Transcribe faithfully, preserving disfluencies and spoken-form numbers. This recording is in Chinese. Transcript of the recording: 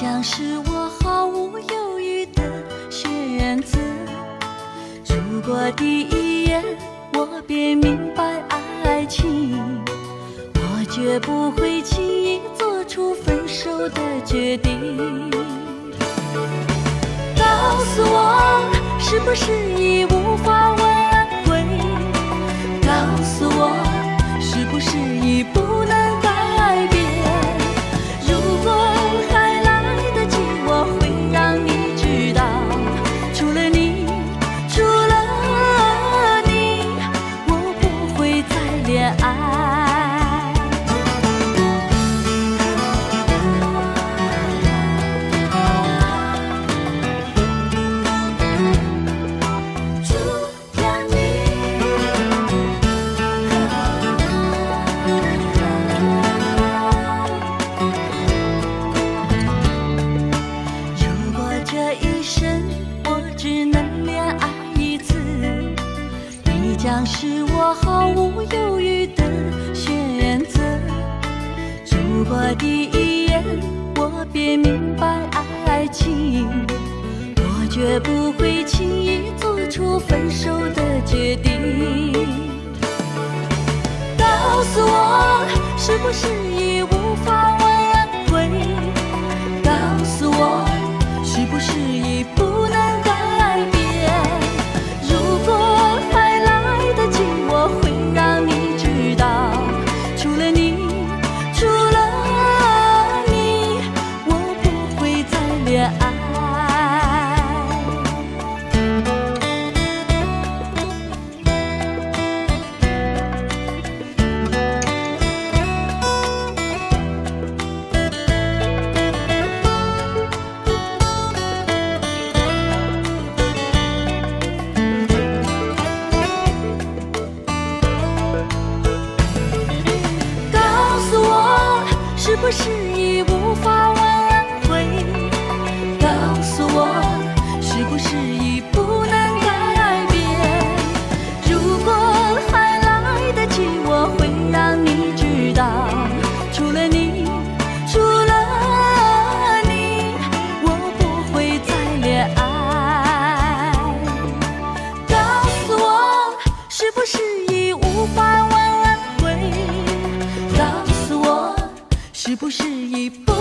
将是我毫无犹豫的选择。如果第一眼我便明白爱情，我绝不会轻易做出分手的决定。告诉我，是不是已无法挽回？告诉我，是不是已不能改变？如果还来得及，我会让你知道，除了你，除了你，我不会再恋爱。将是我毫无犹豫的选择。如果第一眼我便明白爱情，我绝不会轻易做出分手的决定。告诉我，是不是已无法挽回？告诉我，是不是已不能改变？如果我会让你知道，除了你，除了你，我不会再恋爱。是不是已无法挽回？告诉我，是不是已不能改变？如果还来得及，我会让你知道，除了你，除了你，我不会再恋爱。告诉我，是不是已无法挽回？告诉我，是不是已不